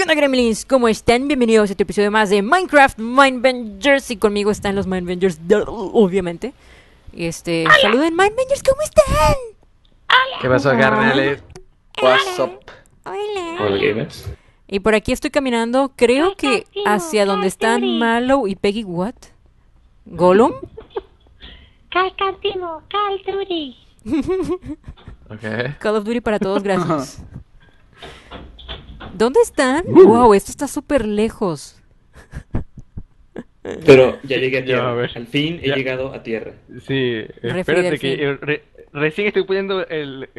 onda, Gremlins? ¿Cómo están? Bienvenidos a este episodio más de Minecraft Mindbangers. Y conmigo están los Mindbangers, obviamente. Saluden, Mindbangers, ¿cómo están? ¿Qué pasó, Carneles? What's up? Hola. Hola, gamers. Y por aquí estoy caminando, creo que hacia donde están Mallow y Peggy. ¿What? ¿Gollum? Calcantino, Call Duty. Okay. Call of Duty para todos, gracias. ¿Dónde están? Wow, esto está súper lejos. Pero ya llegué a Ya, tierra. a ver. Al fin he Ya. llegado a tierra. Sí, Refiere espérate al que recién estoy poniendo el...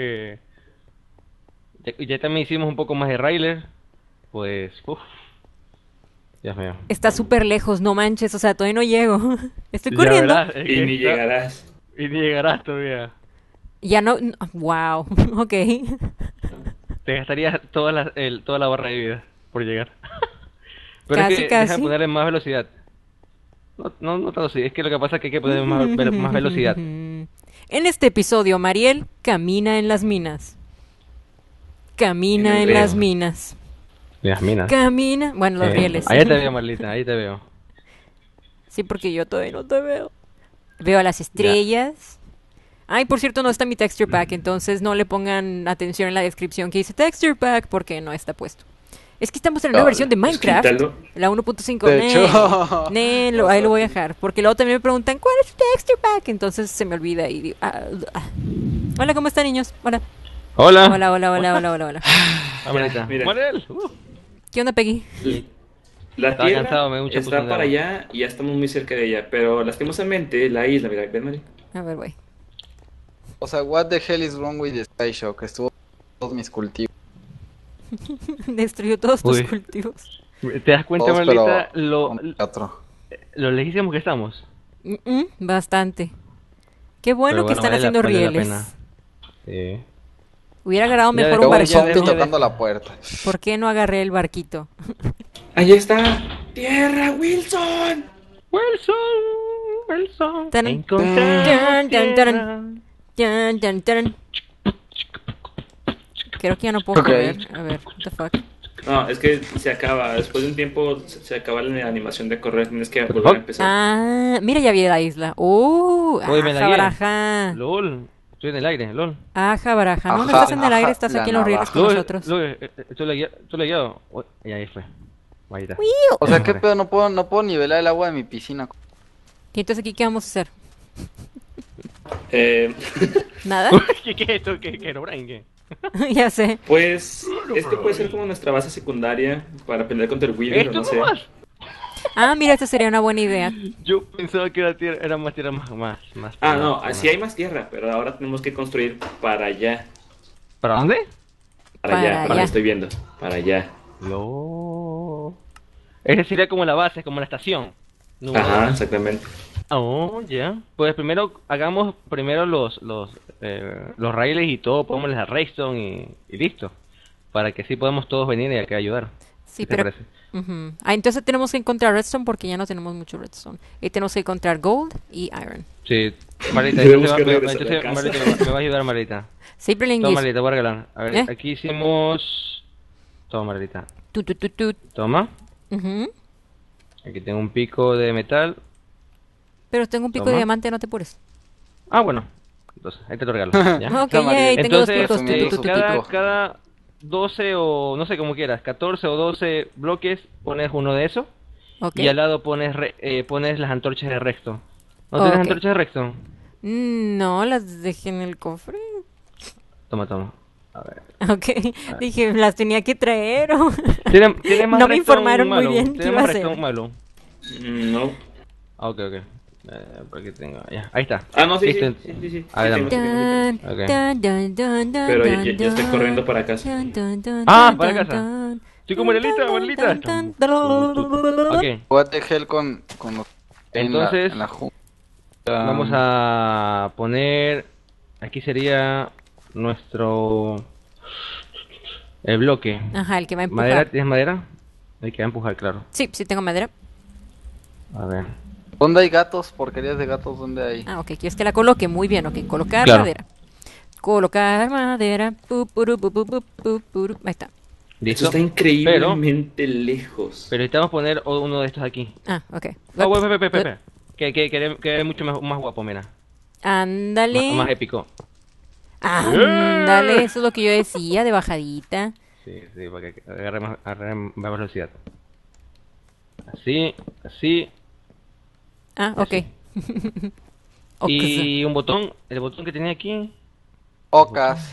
ya también hicimos un poco más de Railer. Pues, uff. Dios mío. Está súper lejos, no manches, o sea, todavía no llego. Estoy Ya corriendo. verás, es Y que ni está- llegarás. Y ni llegarás todavía. Ya no... Wow, ok. Te gastarías toda la barra de vida por llegar. Pero Casi, es que casi. deja de ponerle más velocidad. No tanto así, es que lo que pasa es que hay que poner más velocidad. En este episodio, Mariel camina en las minas. Camina En en el río. las minas. Las minas. Camina... Bueno, los rieles. Ahí te veo, Marlita, ahí te veo. Sí, porque yo todavía no te veo. Veo a las estrellas. Ay, por cierto, no está mi texture pack, entonces no le pongan atención en la descripción que dice texture pack porque no está puesto. Es que estamos en la nueva versión de Minecraft, Quítalo. la 1.5. De hecho. Ahí lo voy a dejar, porque luego también me preguntan ¿cuál es tu texture pack? Entonces se me olvida y digo, Hola, ¿cómo están, niños? Hola. Hola. Hola, hola, hola, hola, hola, hola. Ah, Marlita. Mira. Marel. ¿Qué onda, Peggy? La Estaba tierra cansado, me dio mucha está puzón de para agua. allá y ya estamos muy cerca de ella. Pero lastimosamente la isla, mira, ven, Mari. A ver, voy. O sea, what the hell is wrong with the Sky Shock? Estuvo todos mis cultivos. Destruyó todos tus Uy. cultivos. ¿Te das cuenta, Todos, Marlita, pero con cuatro. lo lejísimos que estamos? Bastante. Qué bueno Pero que están haciendo vale la rieles. pena. Sí. Hubiera agarrado Ya mejor de un cómo Acabo ya barquito. zombie de- tocando la puerta. ¿Por qué no agarré el barquito? Allá está. Tierra, Wilson. Wilson. Tan- Encontramos tan- tan- tierra. Tan, tan, tan. Creo que ya no puedo Ok. correr. A ver, what the fuck. No, es que se acaba. Después de un tiempo se acaba la animación de correr. Tienes que volver fuck? a empezar. Ah, mira, ya vi la isla. Uy, me la guié. baraja. LOL. Estoy en el aire, LOL. Aja, baraja. No, no Ajá, estás en el aire, ajá, estás la aquí en los rieles con LOL, nosotros. LOL, tú le guiado. Uy, y ahí fue. Ahí está. O sea, ¿qué pedo? No puedo nivelar el agua de mi piscina. ¿Y entonces aquí qué vamos a hacer? ¿Nada? ¿Qué es esto? ¿Qué no, Brian? ¿Qué? Ya sé. Pues esto puede ser como nuestra base secundaria para pelear contra el Wither, o ¿Esto no sé. nomás? Ah, mira, esta sería una buena idea. Yo pensaba que era más tierra más. Ah, no, así hay más tierra, pero ahora tenemos que construir para allá. ¿Para dónde? Para allá, Para para allá. estoy viendo. Para allá. No. Ese sería como la base, como la estación. Número Ajá, dos. exactamente. Oh, ya. Pues primero hagamos los raíles y todo, pongámosles a Redstone y listo. Para que así podamos todos venir y acá ayudar. Sí, ¿Qué te pero... parece? Ujú. Ah, entonces tenemos que encontrar redstone porque ya no tenemos mucho redstone. Y tenemos que encontrar gold y iron. Sí, Marita, Tenemos que entonces, regresar a entonces, casa. Marita, me va a ayudar Marita. Sí, Toma Berlinguis. Marita, voy a regalar. A ver, ¿Eh? aquí hicimos... Toma Marita. Tu. Toma. Ujú. Aquí tengo un pico de metal. Pero tengo un pico de Toma. diamante, no te apures. Ah, bueno. Entonces, ahí te lo regalo. ¿ya? Ok, Mariel. yay, tengo dos Entonces, picos. asumiendo Tu. su cada 12 o no sé cómo quieras, 14 o 12 bloques pones uno de esos Ok. y al lado pones las antorchas de Redstone. ¿No tienes Ok. antorchas de Redstone? No, las dejé en el cofre. Toma. A ver. Ok, dije, las tenía que traer. ¿Tienes más No me Redstone informaron muy malo? bien qué ¿Tienes iba a más hacer. Redstone malo? No. Ah, ok. Por aquí tengo. Ya, ahí está. Ah, no, sí, Listo. sí. A ver, Sí, dame. tengo. Ok. Pero ya estoy corriendo para casa. Para casa. Estoy con Marelita. Ok, What the hell con los... Entonces, en la junta. vamos a poner... Aquí sería nuestro... El bloque. Ajá, el que va a ¿Madera? empujar. ¿Tienes madera? El que va a empujar, claro. Sí, sí tengo madera. A ver. ¿Dónde hay gatos? Porquerías de gatos, ¿dónde hay? Ah, ok, quieres que la coloque. Muy bien, ok. Colocar Claro. madera. Colocar madera. Ahí está. Esto ¿Listo? está increíblemente lejos. Pero necesitamos poner uno de estos aquí. Ah, ok. No, espera. Que es mucho más guapo, mira. Ándale. Más épico. Ándale, eso es lo que yo decía, de bajadita. Sí, para que agarre más velocidad. Así, así. Ah, ok. Así. Ok. Y un botón, el botón que tenía aquí. Ocas.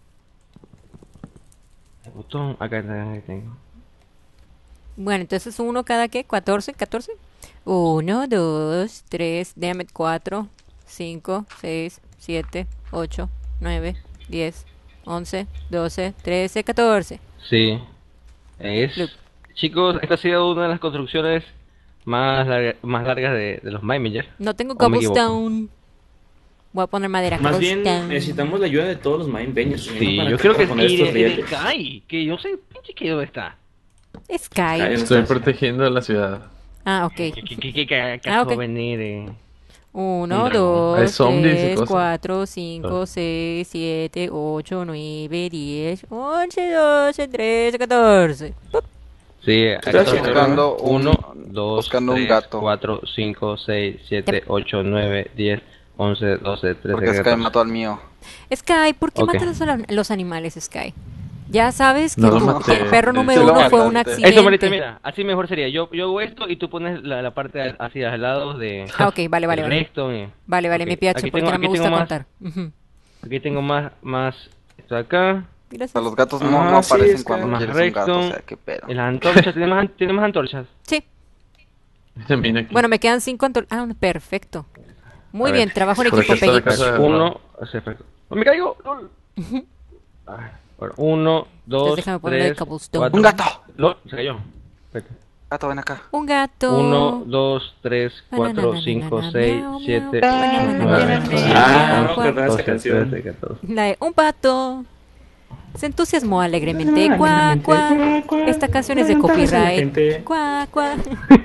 El botón, acá tengo. Bueno, entonces uno cada qué, 14, 14. 1, 2, 3, déjame 4, 5, 6, 7, 8, 9, 10, 11, 12, 13, 14. Sí. Look. Chicos, esta ha sido una de las construcciones más largas de los Mindmangers. No tengo ¿O me equivoco? cobblestone. Voy a poner madera. Más bien cobblestone. necesitamos la ayuda de todos los Mindbangers. Sí, yo creo que sí, el Sky, que yo sé, pinche que dónde está. Sky. Ay, Estoy protegiendo la ciudad. Ah, ok. ¿Qué Ah, ok. acabó de venir? 1, dragón. Hay 2, zombies y 3, cosas. 4, 5, 6, 7, 8, 9, 10, 11, 12, 13, 14. ¡Pup! Sí, Estoy acá buscando un- 1, 2, buscando un 3, gato. 4, 5, 6, 7, 8, 9, 10, 11, 12, 13, Porque Sky 14. mató al mío. Sky, ¿por qué Ok. matas a los animales, Sky? Ya sabes que No lo tu maté. el perro Sí, número lo 1 fue un mataste. accidente. Eso, Marita, mira, así mejor sería. Yo hago esto y tú pones la parte hacia al lado de. Ah, ok, vale, del vale. redstone. Vale, Ok, mi piacho, aquí porque tengo- no me aquí gusta tengo más- contar. Ujú. Aquí tengo más. Esto acá. O Gracias. sea, los gatos Ah, no sí, aparecen Sky. cuando Más quieres un gato. O redstone. sea, qué pedo. Y las antorchas. ¿Tiene más antorchas? Sí. También aquí. Bueno, me quedan 5 antorchas. Ah, perfecto. Muy A bien, ver, trabajo en por equipo, acá está la Peggy. casa de Uno. Perfecto. ¡No me caigo! ¡Lol! Ay, bueno, 1, 2, Entonces déjame ponerle 3, cobblestone. 4. ¡Un gato! ¡Lol! Se cayó. Gato, ven acá. Un gato. 1, 2, 3, 4, 5, 6, 7, 8, 9, 10, Ah, 11, no, ¿verdad? Esa 12, canción. 13, 14. La de un pato. Se entusiasmó alegremente. Ah, Cuá, alegremente. cuá. Cuá, cuá. Esta canción es de Levantarse la copyright. gente. Cuá, cuá.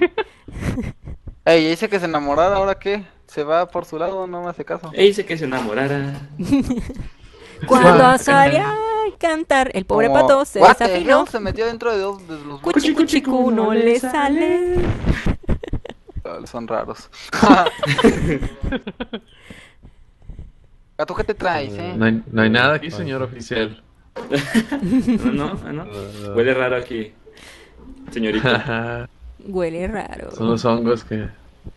Ey, dice que se enamorara, ¿ahora qué? ¿Se va por su lado? No me hace caso. E dice que se enamorara. Cuando salió a cantar, el pobre Como, pato se "What the desafinó. hell?", se metió dentro de dos de los Cuchi cuchicu no le sale. huecos. Son raros. Gato, ¿qué te traes, No hay nada aquí, señor oficial. No. Huele raro aquí, señorita. Huele raro. Son los hongos que...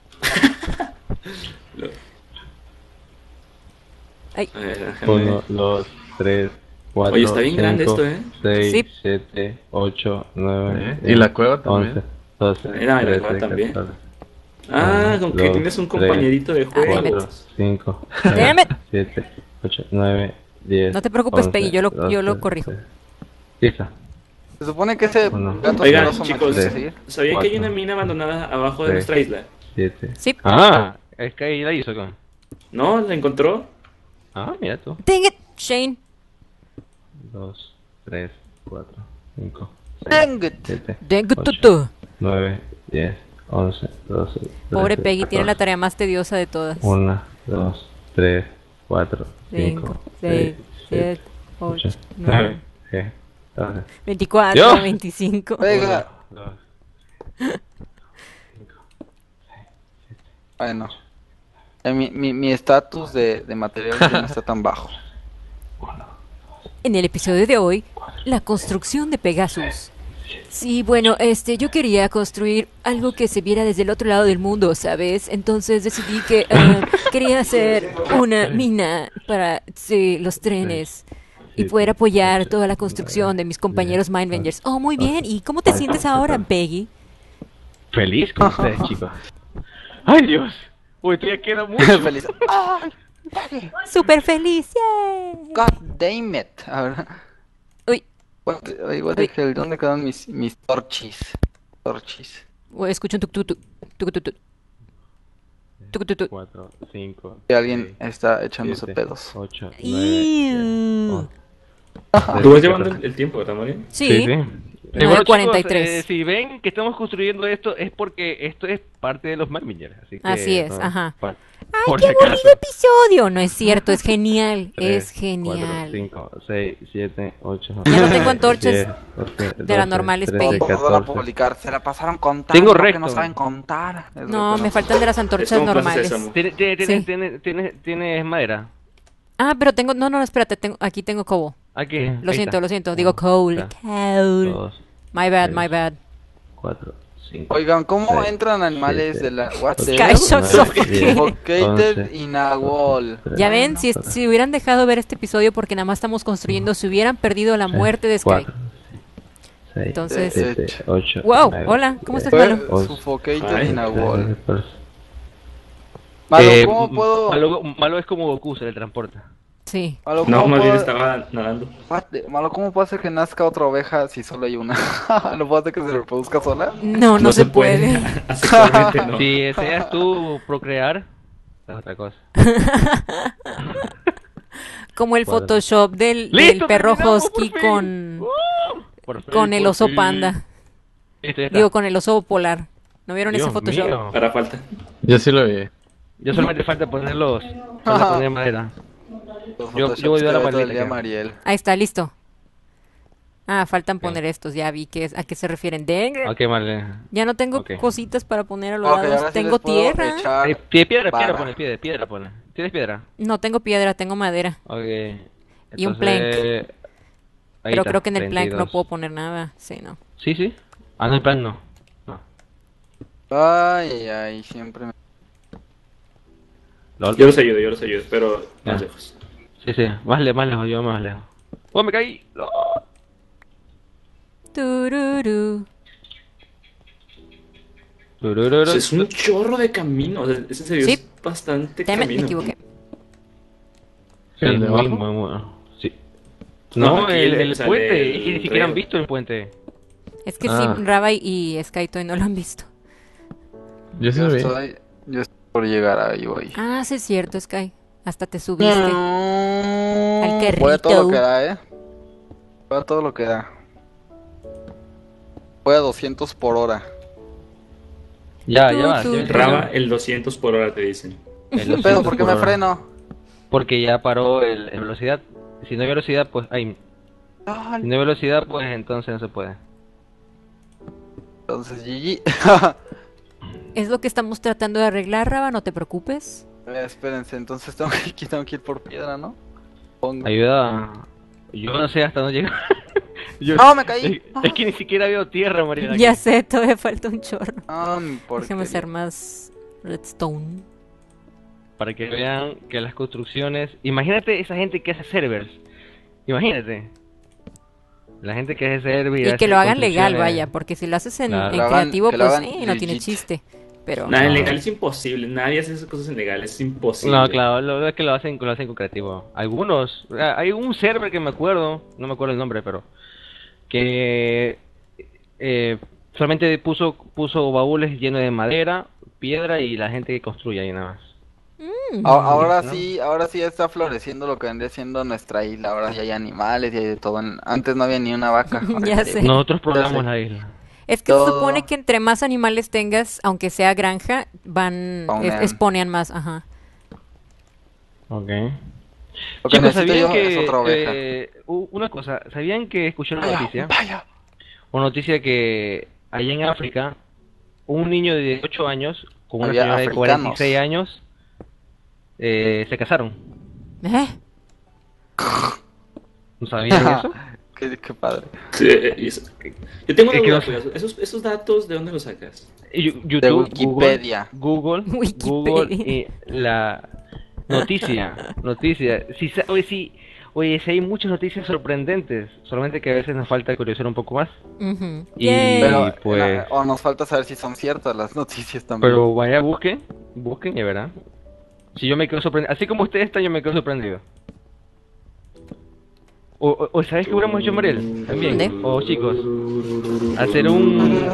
Ay, A ver, déjame. 1, 2, 3, 4, Oye, está bien grande esto, 6, Sí. 7, 8, 9, Y la cueva también. 11, 12, Mira, y la cueva también. Ah, con que dos, tienes un tres, compañerito de juego. damn it. 4, 5, Damn it. 7, 8, 9, 10. No te preocupes, Peggy, yo lo corrijo. Listo. Se supone que ese Bueno. gato Oigan, asqueroso me chicos, quiere seguir. ¿sabían que hay Cuatro, una mina abandonada abajo de tres. nuestra isla? 7. Sí. Ah, es que ahí la hizo con. ¿No? ¿La encontró? Ah, mira tú. Dang it, Shane. 2, 3, 4, 5, Dang it. 7, Dang it, 8, tutu. 9, 10, 11, 12. Pobre 13, Peggy, tiene la 14. tarea más tediosa de todas. 1, 2, 3, 4, 5, 5, 6, 6, 7, 8, 9, 10, 12. 24, Yo. 25. Pega. 2. Bueno. Mi estatus de material ya no está tan bajo. En el episodio de hoy, la construcción de Pegasus. Sí, bueno, yo quería construir algo que se viera desde el otro lado del mundo, ¿sabes? Entonces decidí que quería hacer una mina para los trenes y poder apoyar toda la construcción de mis compañeros Mindbangers. Oh, muy bien. ¿Y cómo te sientes ahora, Peggy? Feliz con ustedes, chicos. ¡Ay, Dios! Uy, estoy aquí era mucho. Feliz. ¡Ay! Peggy. ¡Súper feliz! ¡Yay! God damn it. A ver. Uy, What the hell? ¿Dónde quedan mis torchis? Torchis. escucho un tuk-tuk-tuk. Tuk-tuk-tuk. Tuk-tuk-tuk. 4, 5. Que alguien está echándose pedos. 8, 9, Ew. 10. ¿Tú vas llevando el tiempo, ¿verdad, Mario? Sí. Bueno, 9:43. chicos, si ven que estamos construyendo esto, es porque esto es parte de los Marmingers. Así es, ajá. ¡Ay, por qué si acaso. aburrido episodio! No es cierto, es genial, 3, es genial. 4, 5, 6, 7, 8, Ya no tengo antorchas 10, 11, de la normal 13, Space. Todos van a 14. publicar, se la pasaron contando. Tengo porque recto. no saben contar. Es No, recto, me faltan de las Es antorchas como Plaza normales. Sésamo. ¿Tienes madera? Ah, pero tengo, no, espérate, aquí tengo cobo. Aquí. Lo siento, digo coal, coal. 2, My bad. 4, 5. Oigan, ¿cómo 6, entran animales 7, de la... What the Sky hell? Shot Suffocated. Suffocated in a wall. Ya ven, si hubieran dejado ver este episodio porque nada más estamos construyendo, se hubieran perdido la muerte de Sky. 4, 6, Entonces- 7, 8. Wow, hola, ¿cómo estás, Malo? Fue Suffocated Ay. in a wall. Malo, ¿cómo puedo...? Malo es como Goku, se le transporta. Sí. Malo, No, ¿cómo más bien puedo- estaba nadando. Malo, ¿cómo puedo hacer que nazca otra oveja si solo hay una? ¿No puedo hacer que se reproduzca sola? No se puede. Actualmente no. Si deseas tú procrear, es otra cosa. Como el Cuadro. Photoshop del ¡Listo, perro terminamos, Husky por fin! con, Por fin, con el por oso fin. panda. Listo, ya está. Digo, con el oso polar. ¿No vieron ese Dios Photoshop? mío. Ahora falta. Yo sí lo vi. Yo solamente falta poner madera. Yo voy a ayudar a todo el Mariela, día, que- Mariel. Ahí está, listo. Ah, faltan Ok. poner estos, ya vi a qué se refieren. Ok, vale. Ya no tengo Ok. cositas para poner a los Ok, lados. ahora sí Tengo les puedo tierra. echar Piedra barra. pone, piedra pone. ¿Tienes piedra? No tengo piedra, tengo madera. Ok. Y un plank. Ahí Pero está, creo que en el plank no 32. puedo poner nada. Sí, no. Sí, sí. Ah, no, el plank no. No. Ay, siempre me... Lol. Yo los ayudo, pero más Ya. lejos. Sí, sí. Más lejos, yo más lejos. ¡Oh, me caí! ¡No! Tururú. O sea, es un chorro de camino. O sea, es en serio, Sí. es bastante Me camino. equivoqué. Sí, ¿El de muy, abajo? muy, muy. Sí. No, No, aquí el o sea, puente. del Es que ni siquiera han río. visto el puente. Es que Ah. sí, Raba y Skytoy no lo han visto. Yo sí lo vi. Yo estoy por llegar ahí, voy. Ah, sí es cierto, Sky. Hasta te subiste. Al carrito. Voy a todo lo que da, Voy a todo lo que da. Voy a 200 por hora. Ya va. Tú, ya tú. Raba el 200 por hora, te dicen. Pero, ¿por qué me freno? Porque ya paró el velocidad. Si no hay velocidad, pues hay. Si no hay velocidad, pues entonces no se puede. Entonces, GG. Es lo que estamos tratando de arreglar, Raba, no te preocupes. Espérense, entonces tengo que ir por piedra, ¿no? Pongo. Ayuda. Yo no sé hasta dónde llegar. Yo- ¡No, me caí! Es que ni siquiera veo tierra, Mariana. Ya aquí. sé, todavía falta un chorro. Ah, mi Déjame porquería. hacer más redstone. Para que vean que las construcciones. Imagínate esa gente que hace servers. Imagínate. La gente que hace servers. Y que hace lo hagan legal, construcciones. vaya, porque si lo haces en, Claro. en Que lo hagan- creativo, que lo pues hagan no tiene legit. chiste. Pero Nada, en No. legal es imposible. Nadie hace esas cosas en legal. Es imposible. No, claro, lo es que lo hacen con creativo. Algunos. Hay un server que me acuerdo. No me acuerdo el nombre, pero. Que. Solamente puso baúles llenos de madera, piedra y la gente que construye ahí nada más. Ahora ¿no? ahora sí está floreciendo lo que vendría siendo nuestra isla. Ahora ya hay animales y hay de todo. Antes no había ni una vaca. Ahora Ya sí. sé. Nosotros Ya poblamos sé. la isla. es que se todo- supone que entre más animales tengas, aunque sea granja, van Spawnean. spawnean más, ajá. Ok. Lo que Chicos, necesito ¿sabían yo es otra oveja. que... una cosa, ¿sabían que escuché una Vaya, noticia? vaya. Una noticia que allá en África, un niño de 8 años con una Había señora de africanos. 46 años se casaron. ¿Eh? ¿No sabían eso? Qué padre. Sí, yo tengo una Es que duda, no sé. Pegaso. ¿Esos datos de dónde los sacas? YouTube, De Wikipedia. Google, y la noticia. Oye, si hay muchas noticias sorprendentes, solamente que a veces nos falta curiosidad un poco más. Ujú. Y- Yay. Pero, pues- o nos falta saber si son ciertas las noticias también. Pero vaya, busquen y verán. Si yo me quedo sorprendido, así como ustedes están, yo me quedo sorprendido. O ¿sabes qué hubiéramos hecho, Mariel? También. ¿Dónde? O chicos, hacer un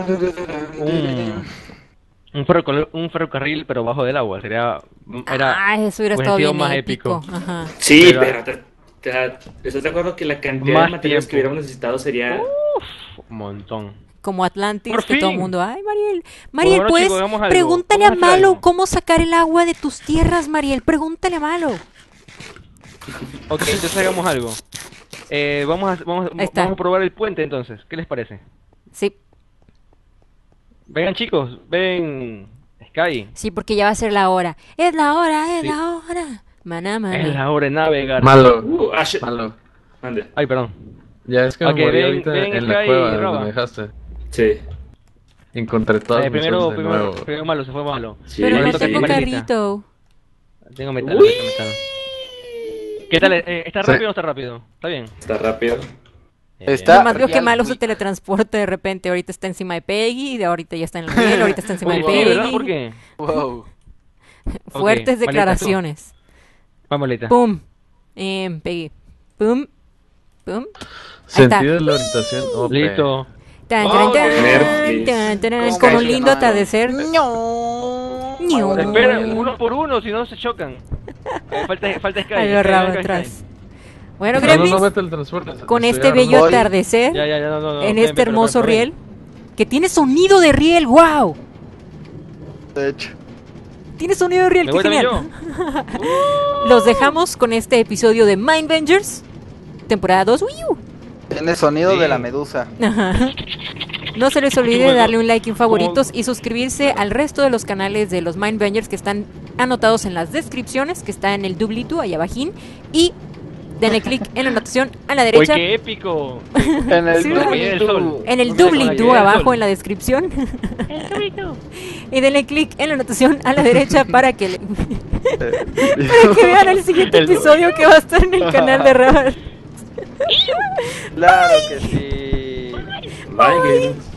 ferrocarril, pero bajo del agua. Era Eso hubiera hubiera estado sido bien más épico. épico. Ajá. Sí, Pero- pero ¿estás de acuerdo que la cantidad Más de materiales que tiempo. hubiéramos necesitado sería Un montón. Como Atlantis, Por que todo el fin. mundo, ay, Mariel, Bueno, puedes, chicos, hagamos algo. pregúntale Vamos a a hacer Malo algo. cómo sacar el agua de tus tierras, Mariel, pregúntale a Malo. Ok, entonces hagamos algo. Vamos Ahí está. a probar el puente entonces. ¿Qué les parece? Sí, Vengan chicos, ven Sky. sí, porque ya va a ser la hora. Es la hora, es Sí. la hora. Maná, maná. Es la hora de navegar. Malo. Ash, Malo. mande. Ay, perdón. Ya es que Ok, me morí ven- ahorita ven, en la Sky, cueva Roba. donde me dejaste. Sí. Encontré todas mis Primero, cosas de nuevo. primero malo, se fue malo. Sí, Pero no Ahorita tengo toca sí. carrito. Tengo metal, Uy. tengo metal. ¿Qué tal? ¿Está Sí. rápido o no está rápido? ¿Está bien? Está rápido. Está Nomás veo que real Malo se quick. teletransporta de repente. Ahorita está encima de Peggy, de ahorita ya está en el riel, ahorita está encima de Oye, sí, ¿verdad? Peggy. ¿Por qué? Wow. Fuertes Ok, declaraciones. Vamos, Lita. Pum. Peggy. Pum. Pum. Ahí está. Sentido de la orientación. OP. Listo. Tan, Oh, taran, tan, Nerflis. tan, taran, ¿Cómo con que un se lindo llama? atardecer. No. Ño. Espera, uno por uno, si no se chocan. Falta Sky. Ahí Sky, agarraba Sky, atrás. Sky. Bueno, No, no, Gremlins, no mete el transporte. con Estoy este armando. bello Voy. atardecer, Ya, no. en ven, este ven, hermoso ven. riel, que tiene sonido de riel, wow. De hecho. Tiene sonido de riel, Me qué voy también genial. yo. Los dejamos con este episodio de Mindbangers, temporada 2. Tiene sonido Sí. de la medusa. Ajá. No se les olvide Bueno, darle un like en favoritos como- y suscribirse al resto de los canales de los Mindbangers que están anotados en las descripciones, que está en el doobly-doo, ahí abajín, y denle clic en la anotación a la ¡Uy, derecha, qué épico! En el Sí, Oye, el sol. en el Mira, con la doobly-doo caída del abajo sol. en la descripción, y denle clic en la anotación a la derecha para que, para que vean el siguiente episodio que va a estar en el canal de Rabat. Claro que sí. Bye, games.